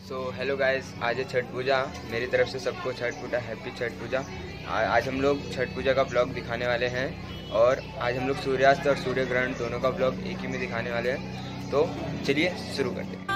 Hello guys, आज है छठ पूजा। मेरी तरफ से सबको छठ पूजा हैप्पी छठ पूजा। आज हम लोग छठ पूजा का ब्लॉग दिखाने वाले हैं और आज हम लोग सूर्यास्त और सूर्य ग्रहण दोनों का ब्लॉग एक ही में दिखाने वाले हैं। तो चलिए शुरू करते हैं।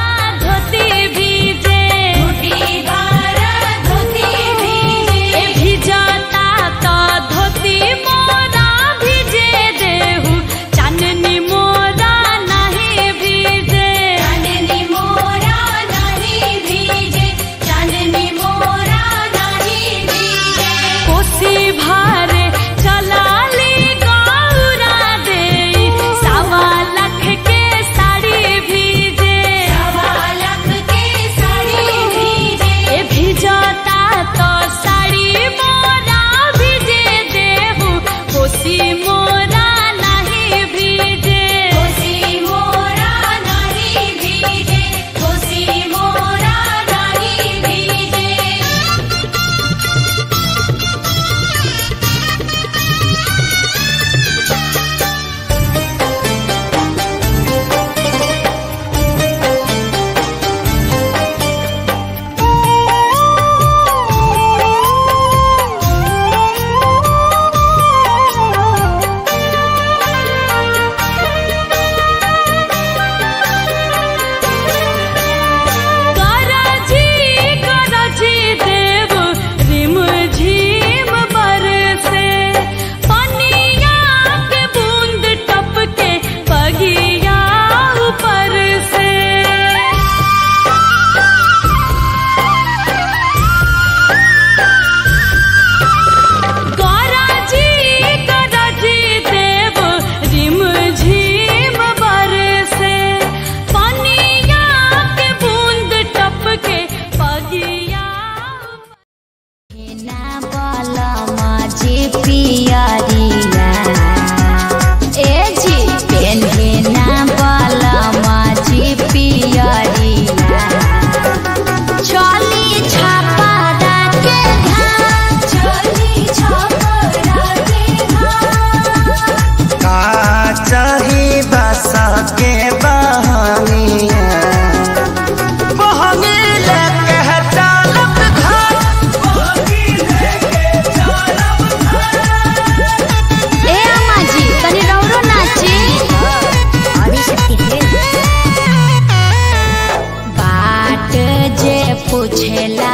पूछेला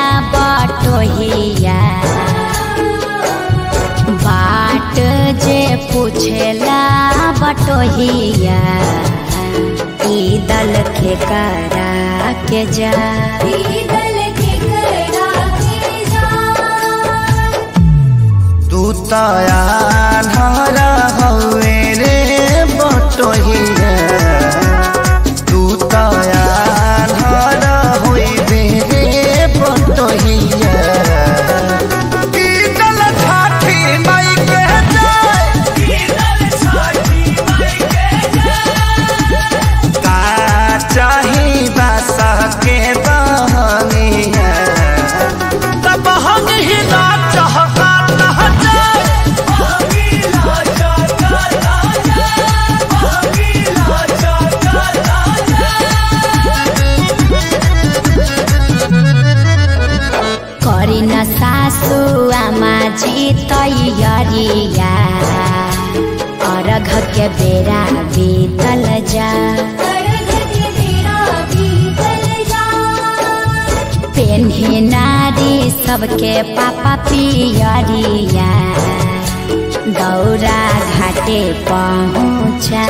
बटोहिया बाट जे पूछेला बटोहिया ई दल के करा के जा तू तया धारा हवे रे बटोहिया तू तया धारा होई सासू आमा जी तैयारिया अर्घ के बेरा बीतल जा पेन्ही नारी सबके पापा पियरिया दौरा घाटे पहुँचा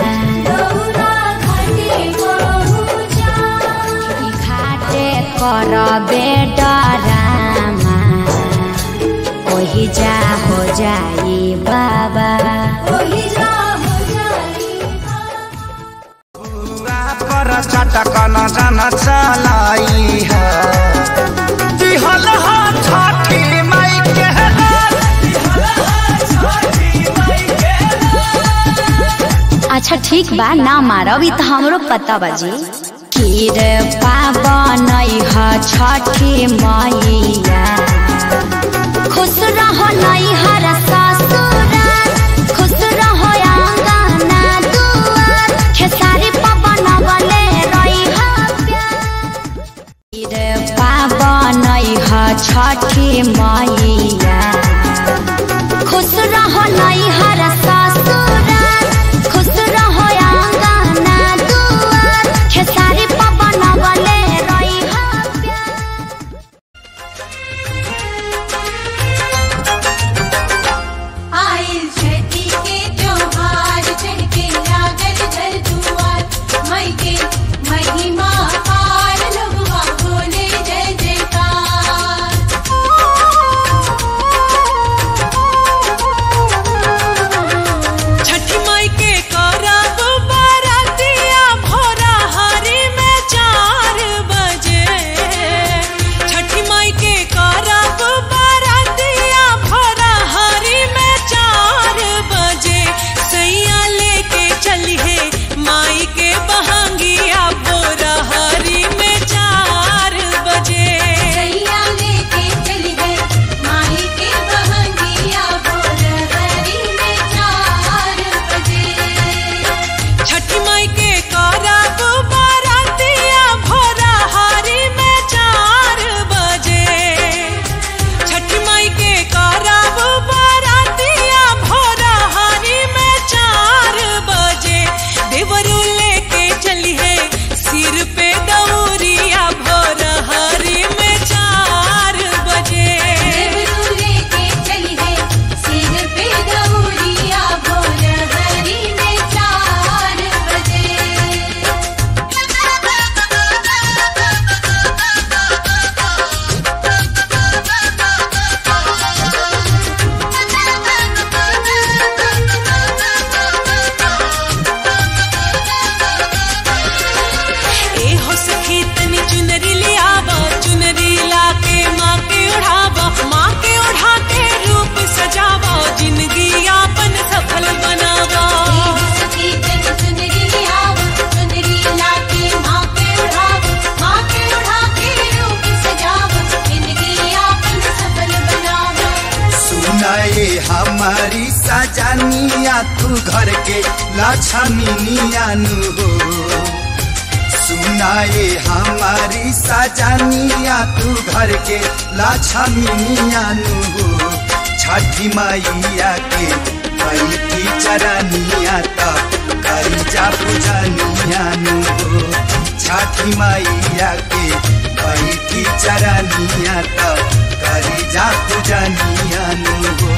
घाटे करबे डरामा वही जा हो जाई बाबा वही जा हो जाई पर चटक न जन चलाई है दिहल छठी माई के अच्छा ठीक बा ना मारब तो हमरो पता बाजी खीर पावन छठी मैया खुश रहो नैहर ससुराल खुश रहो आंगना दुआर खेसारी पवन बले रही प्यार पावन छठी मैया खुश रहो नैहर ससुराल खुश रहो आंगना दुआर खेसारी पवन बले रही आइल छठी के त्योहार चढ़ के लागल घर दुआर मई के महिमा पार लोगवा बोले जय जयकार। छठी माई के करब बरातिया भोरा हारी में 4 बजे छठी माई के करब बरातिया भोरा हारी में 4 बजे सैया लेके चली है माई के बहंगिया भोरा हारी में 4 बजे सैया लेके चली है माई के बहंगिया बोल हरी में 4 बजे। छठी माई के करब बरातिया भोरा हारी में 4 बजे छठी माई के करब बरातिया भोरा हारी में 4 बजे देवरू लेके चली है सिर पे दौरिया भोरा हारी में 4 बजे देवरू लेके चली है सिर पे दौरिया बोल हरी में 4 बजे। ए हो सखी तनी चुनरी ले आवा चुनरी लाके माँ के ओढ़ावा माँ के ओढ़ा के रूप सजावा जिंदगी आपन सफल बनावा सखी तन चुनरी लियावा चुनरी लाके माँ के उड़ा के रूप सजावा जिंदगी आपन सफल बनावा। सुनाए हमारी सजनिया तू घर के लक्ष्मीनिया नु हो सुनाए हमारी सजनिया तू घर के लक्ष्मीनिया नु हो छठी मैया के बैठी चरनिया तक करी जा पूजनिया नु हो छठी मैया के बैठी चरनिया तक करी जा पूजनिया नु हो।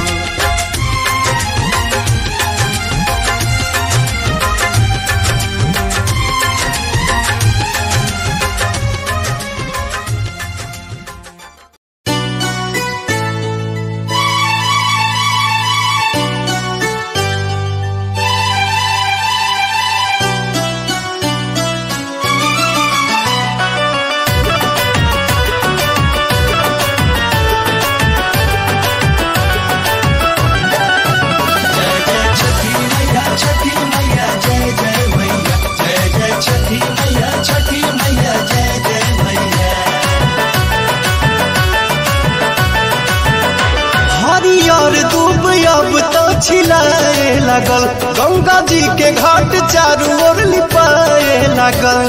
हरियर दूब अब तो छिलाए लगल गंगा जी के घाट चारू ओर लिपाए लगल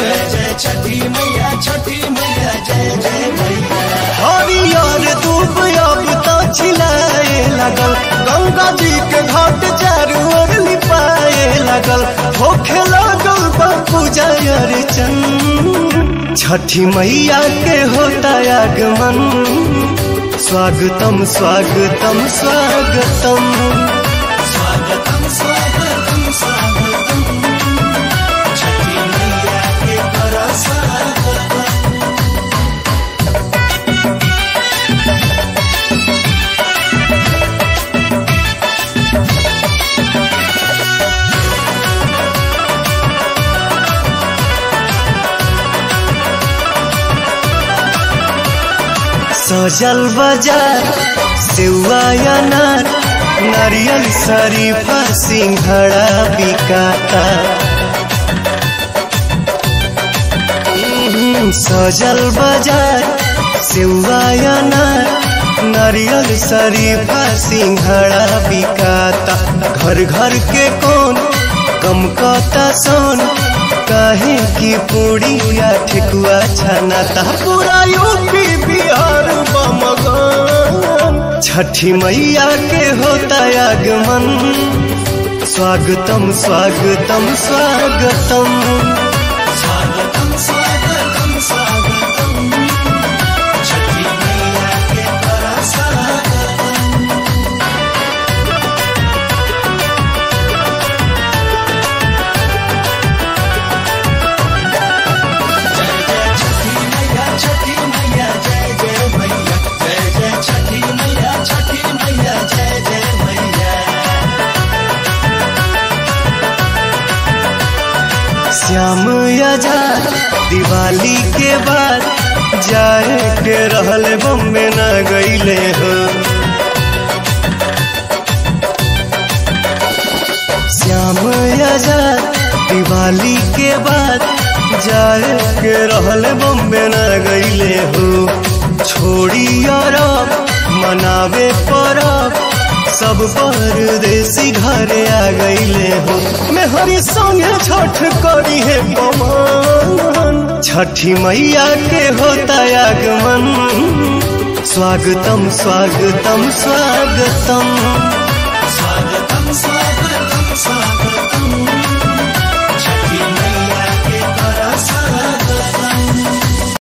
हरियर दूब अब तो छिलाए लगल गंगा जी के घाट चारू ओर लिपाए लगल होखे लगल पूजा अर्चन छठी मैया के होता आगमन स्वागतम स्वागतम स्वागतम स्वागतम स्वागतम स्वागतम छठी मैया के करो स्वागतम। सजल बाजार सेवा अनार नारियल शरीफा सिंघड़ा बिकाता सजल बाजार सेवा अनार नारियल शरीफा सिंघड़ा बिकाता घर घर के कौन कम कता सोन काहे की पूड़िया ठेकुआ छनाता पूरा यूपी बिहार बमगन छठी मैया के होता आगमन स्वागतम स्वागतम स्वागतम स्वागतम स्वागतम स्वागतम छठी मैया के बड़ा स्वागतम। छठी मैया जय जय मैया जय जय छठी मैया जय जय मैया। श्याम आजाद दिवाली के बाद जाए के रहल बम्बे न गईले हो श्याम आजाद दिवाली के बाद जाए के रहल बम्बे न गईले हो छोड़ी अरब मनावे परब सब परदेसी घरे आ गईले हो मेहरी संगे छठ करी है पवन छठी मैया के होता आगमन स्वागतम स्वागतम स्वागतम स्वागतम।